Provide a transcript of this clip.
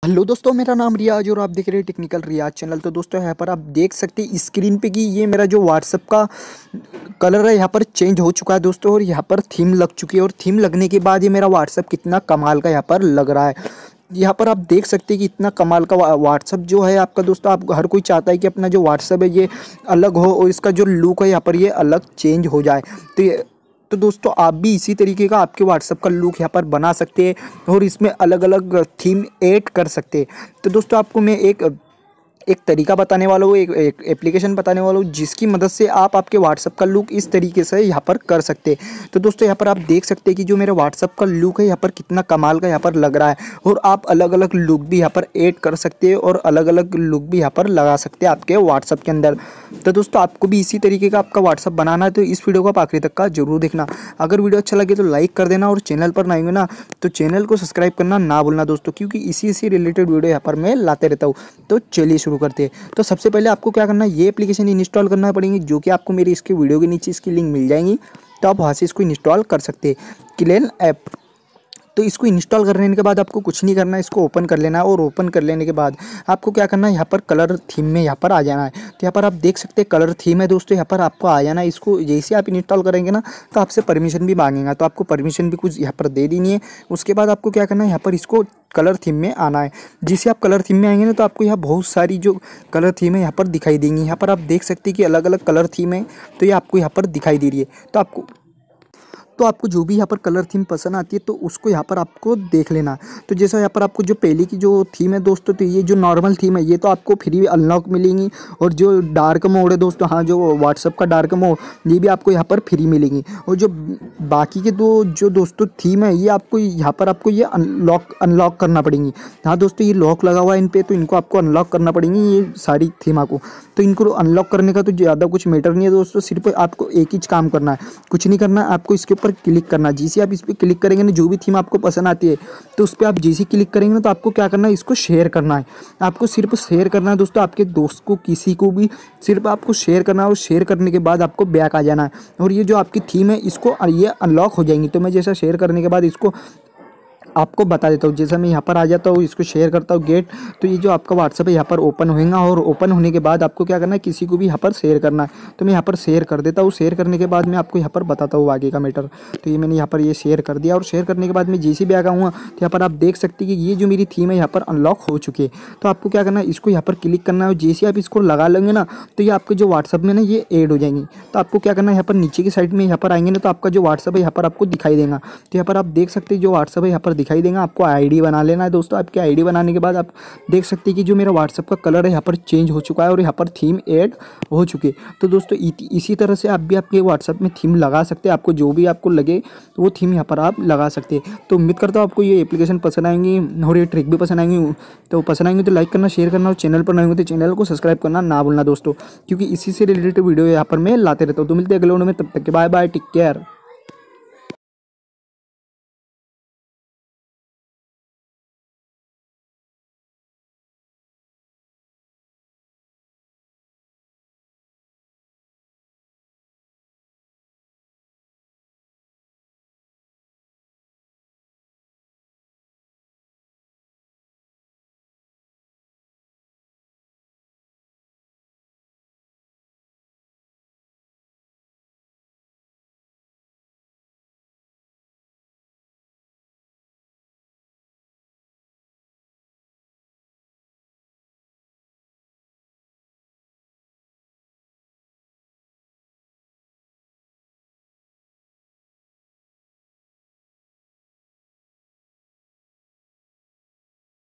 Hello दोस्तों, मेरा नाम रियाज और आप देख रहे हैं टेक्निकल रियाज चैनल। तो दोस्तों यहाँ पर आप देख सकते हैं स्क्रीन पे कि ये मेरा जो व्हाट्सअप का कलर है यहाँ पर चेंज हो चुका है दोस्तों, और यहाँ पर थीम लग चुकी है। और थीम लगने के बाद ये मेरा व्हाट्सअप कितना कमाल का यहाँ पर लग रहा है। यहाँ पर आप देख सकते हैं कि इतना कमाल का व्हाट्सअप जो है आपका दोस्तों, आप हर कोई चाहता है कि अपना जो व्हाट्सअप है ये अलग हो और इसका जो लुक है यहाँ पर ये अलग चेंज हो जाए। तो दोस्तों आप भी इसी तरीके का आपके व्हाट्सअप का लुक यहाँ पर बना सकते हैं और इसमें अलग अलग थीम ऐड कर सकते हैं। तो दोस्तों आपको मैं एक तरीका बताने वाला हूँ, एक एप्लीकेशन बताने वाला हूँ जिसकी मदद से आप आपके व्हाट्सअप का लुक इस तरीके से यहाँ पर कर सकते हैं। तो दोस्तों यहाँ पर आप देख सकते हैं कि जो मेरा व्हाट्सअप का लुक है यहाँ पर कितना कमाल का यहाँ पर लग रहा है, और आप अलग अलग लुक भी यहाँ पर ऐड कर सकते हैं और अलग अलग लुक भी यहाँ पर लगा सकते हैं आपके व्हाट्सअप के अंदर। तो दोस्तों आपको भी इसी तरीके का आपका व्हाट्सअप बनाना है तो इस वीडियो को आप आखिरी तक का जरूर देखना। अगर वीडियो अच्छा लगे तो लाइक कर देना, और चैनल पर ना आएंगे ना तो चैनल को सब्सक्राइब करना ना भूलना दोस्तों, क्योंकि इसी रिलेटेड वीडियो यहाँ पर मैं लाते रहता हूँ। तो चलिए शुरू करते हैं। तो सबसे पहले आपको क्या करना है, ये एप्लीकेशन इंस्टॉल करना पड़ेगी, जो कि आपको मेरी इसके वीडियो के नीचे इसकी लिंक मिल जाएंगी। तो आप वहाँ से इसको इंस्टॉल कर सकते हैं, क्लेन ऐप। तो इसको इंस्टॉल कर लेने के बाद आपको कुछ नहीं करना है, इसको ओपन कर लेना है। और ओपन कर लेने के बाद आपको क्या करना है, यहाँ पर कलर थीम में यहाँ पर आ जाना है। तो यहाँ पर आप देख सकते हैं कलर थीम है दोस्तों, यहाँ पर आपको आ जाना है। इसको जैसे आप इंस्टॉल करेंगे ना तो आपसे परमिशन भी मांगेगा, तो आपको परमिशन भी कुछ यहाँ पर दे देनी है। उसके बाद आपको क्या करना है, यहाँ पर इसको कलर थीम में आना है। जिससे आप कलर थीम में आएंगे ना तो आपको यहाँ बहुत सारी जो कलर थीम है यहाँ पर दिखाई देंगी। यहाँ पर आप देख सकते हैं कि अलग अलग कलर थीम है, तो ये आपको यहाँ पर दिखाई दे रही है। तो आपको जो भी यहाँ पर कलर थीम पसंद आती है तो उसको यहाँ पर आपको देख लेना। तो जैसा यहाँ पर आपको जो पहले की जो थीम है दोस्तों, तो ये जो नॉर्मल थीम है ये तो आपको फ्री अनलॉक मिलेंगी, और जो डार्क मोड है दोस्तों, हाँ जो व्हाट्सअप का डार्क मोड ये भी आपको यहाँ पर फ्री मिलेंगी। और जो बाकी के जो दोस्तों थीम है ये आपको यहाँ पर आपको ये अनलॉक करना पड़ेंगी। हाँ दोस्तों, ये लॉक लगा हुआ है इन पर, तो इनको आपको अनलॉक करना पड़ेंगी ये सारी थीमा को। तो इनको अनलॉक करने का तो ज़्यादा कुछ मैटर नहीं है दोस्तों, सिर्फ आपको एक ही काम करना है, कुछ नहीं करना है। आपको इसके ऊपर क्लिक करना है। जैसे आप इस पर क्लिक करेंगे ना, जो भी थीम आपको पसंद आती है तो उस पर आप जैसे क्लिक करेंगे ना तो आपको क्या करना है, इसको शेयर करना है। आपको सिर्फ शेयर करना है दोस्तों, आपके दोस्त को किसी को भी सिर्फ आपको शेयर करना है। और शेयर करने के बाद आपको बैक आ जाना है, और ये जो आपकी थीम है इसको ये अनलॉक हो जाएंगी। तो मैं जैसा शेयर करने के बाद इसको आपको बता देता हूँ। जैसे मैं यहाँ पर आ जाता हूँ, इसको शेयर करता हूँ गेट, तो ये जो आपका व्हाट्सअप है यहाँ पर ओपन होएगा। और ओपन होने के बाद आपको क्या करना है, किसी को भी यहाँ पर शेयर करना है। तो मैं यहाँ पर शेयर कर देता हूँ। शेयर करने के बाद मैं आपको यहाँ पर बताता हूँ आगे का मैटर। तो ये मैंने यहाँ पर ये शेयर कर दिया, और शेयर करने के बाद मैं जैसे भी आ गया हूँ तो यहाँ पर आप देख सकते हैं कि ये जो मेरी थीम है यहाँ पर अनलॉक हो चुकी है। तो आपको क्या करना है, इसको यहाँ पर क्लिक करना है, और जैसे आप इसको लगा लेंगे ना तो ये आपके जो व्हाट्सअप में ना ये ऐड हो जाएंगी। तो आपको क्या करना है, यहाँ पर नीचे की साइड में यहाँ पर आएंगे ना तो आपका जो व्हाट्सअप है यहाँ पर आपको दिखाई देगा। तो यहाँ पर आप देख सकते हैं जो व्हाट्सअप है यहाँ पर दिखाई देगा। आपको आईडी बना लेना है दोस्तों। आपकी आईडी बनाने के बाद आप देख सकते हैं कि जो मेरा व्हाट्सअप का कलर है यहाँ पर चेंज हो चुका है, और यहाँ पर थीम ऐड हो चुकी है। तो दोस्तों इसी तरह से आप भी आपके व्हाट्सअप में थीम लगा सकते हैं। आपको जो भी आपको लगे तो वो थीम यहाँ पर आप लगा सकते हैं। तो उम्मीद करता हूँ आपको ये एप्लीकेशन पसंद आएंगी और ये ट्रिक भी पसंद आएंगी। तो पसंद आएंगे तो लाइक करना, शेयर करना, और चैनल पर नए होंगे तो चैनल को सब्सक्राइब करना ना भूलना दोस्तों, क्योंकि इसी से रिलेटेड वीडियो यहाँ पर मैं लाते रहता हूँ। तो मिलते हैं अगले वीडियो में, तब तक के बाय बाय, टेक केयर।